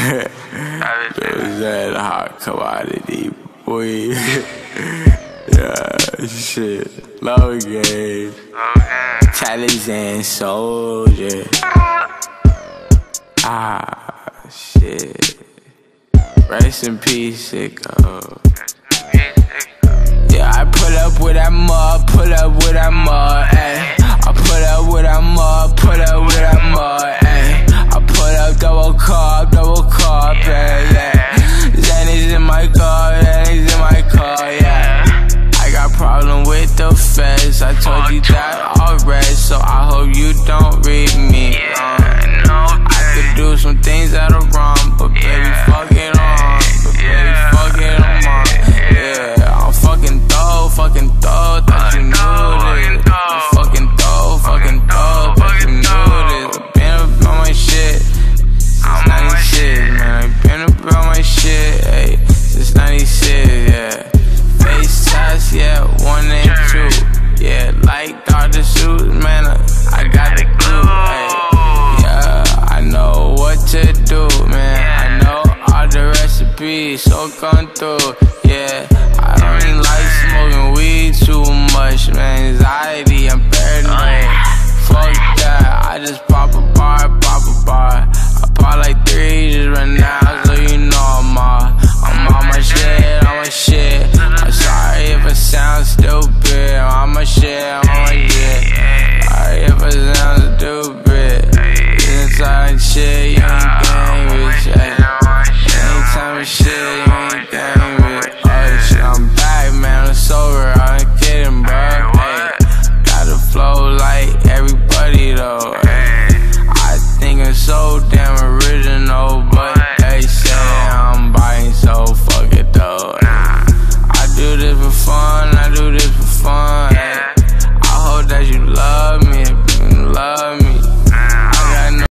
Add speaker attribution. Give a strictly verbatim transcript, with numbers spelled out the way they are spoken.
Speaker 1: that hot commodity, boy. Yeah, shit. Low game. Talizan soldier. Ah, shit. Rest in peace, sicko. Yeah, I pull up with that mud, pull up with that mud, ayy. I pull up with that mud, pull up with that mud, ayy. I pull up double cup, double cup, yeah, yeah. Xanny's in my car, Xanny's in my car, yeah. I got problem with the feds, I told you that already, so I hope you don't read me wrong. I could do some things that are wrong, but baby, fuck it on, but baby, fuck it on, mom. Yeah, I'm fucking dope, fucking dope, thought you knew this. I'm fucking dope, fucking dope, thought you knew this. Been up on my shit since ninety-six, man. I been up on my shit, ayy, since ninety-six, yeah. Face test, yeah, one and two, yeah. Like Doctor Seuss, man, I got the glue, ayy. Yeah, I know what to do, man. I know all the recipes, so come through, yeah. I don't even like smoking weed too much, man. Anxiety, I'm paranoid. Fuck that, I just pop a bar, pop a bar. I pop like three just right now, so you know I'm all. I'm on my shit, on my shit. I'm sorry if it sounds stupid. I'm on my shit, I'm on my shit. Sorry if it sounds stupid. Inside shit.